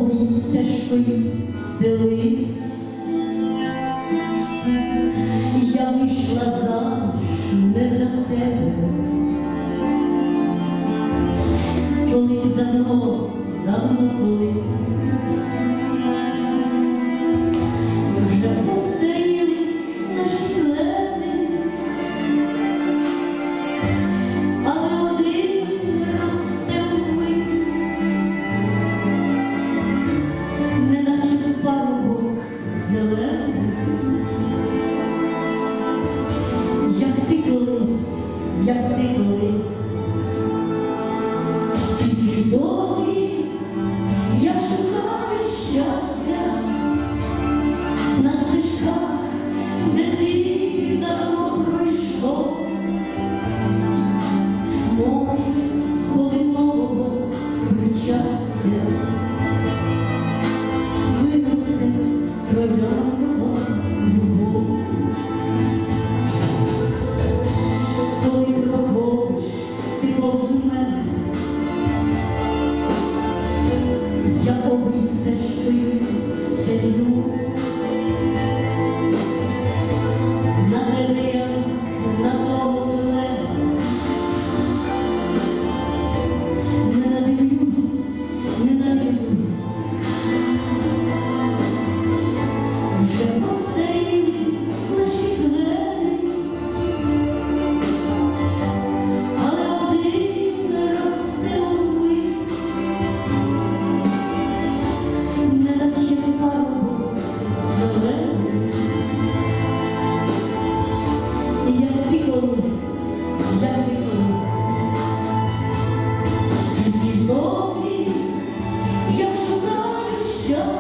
обрій стежкою стели. Я вийшла заміж не за тебе, колись давно, давно колись. Вже постаріли наші клени, але один росте ввись, неначе парубок зелений. Як ти колись, тільки досі я шукаю щастя на стежках, де ти давно пройшов, мов з полинового причастя виросте трояндова любов. Коли проходиш ти повз мене, я обрій стежкою стелю. На дерев'ях, на того зелена, не надивлюсь, вже постаріли наші клени, але один росте ввись, неначе парубок зелений. Як ти колись, тільки досі я шукаю щастя